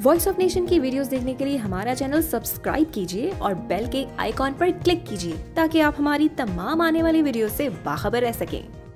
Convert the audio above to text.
Voice of nation की videos देखने के लिए हमारा चैनल सब्सक्राइब कीजिए और बेल के आइकॉन पर क्लिक कीजिए ताकि आप हमारी तमाम आने वाली वीडियो से बाखबर रह सकें।